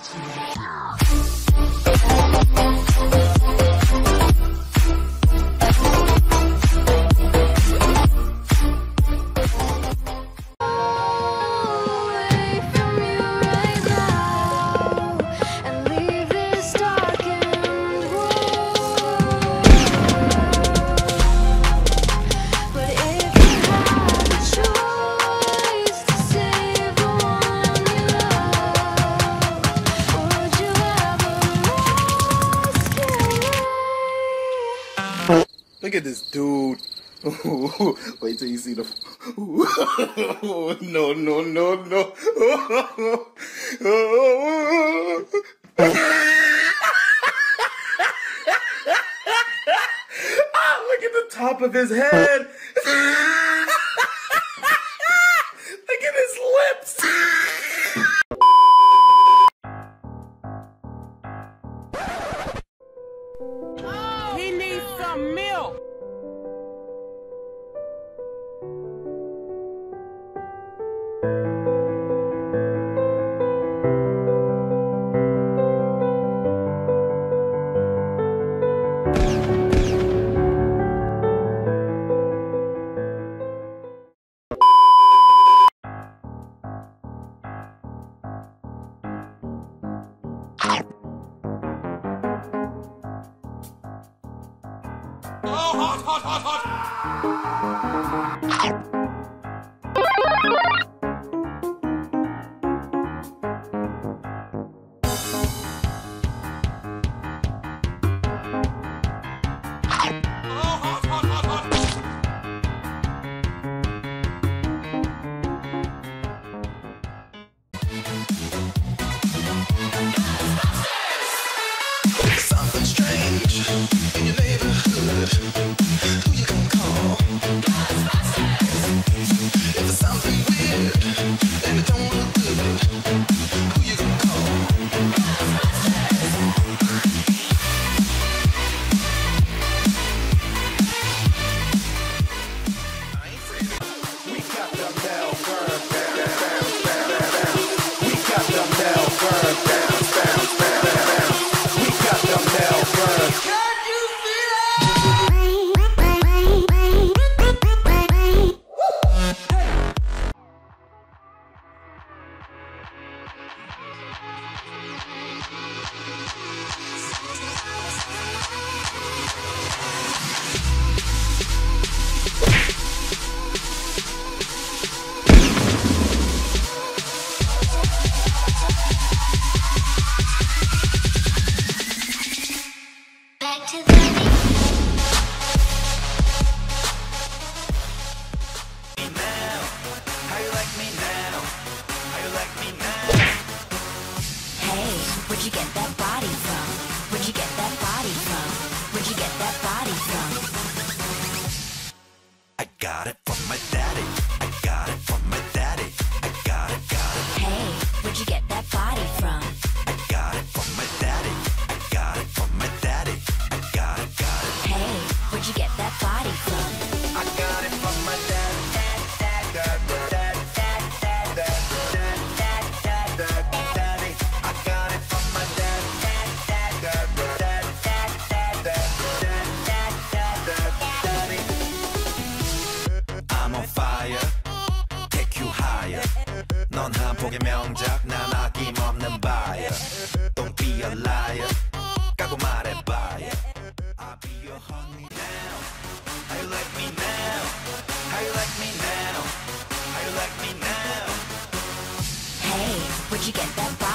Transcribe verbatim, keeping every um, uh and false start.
Look at this dude. Wait till you see the. No, no, no, no. Ah, look at the top of his head. Look at his lips. He needs some milk. Oh, hot, hot, hot, hot! Something strange in your neighborhood. Who you gonna call? If it's something weird and it don't look good, who you gonna call? We got the bell bird down, down, down, down. We got the bell bird down, down, down, down. We got the bell bird. Can you feel back to the How you like me now? How you like me now? Hey, where'd you get that body from? Where'd you get that body from? Where'd you get that body from? I got it from my daddy. I got it from my daddy. I got it, got it. Hey, where'd you get that body from? I got it from my daddy. I got it from my daddy. I got it, got it. Hey, where'd you get that body from? I got it from my daddy. Dad, dad, dad, dad, dad, dad, dad, dad, dad, daddy. I got it from my daddy. Dad, dad, dad, dad, dad, dad, dad, dad, dad, daddy. I'm on fire. Take you higher. 넌 한 폭의 명작, 난 아낌없는 buyer. Don't be a liar. 까고 말해봐요. I'll be your honey now. How you like me now? How you like me now? How you like me now? Hey, where'd you get that body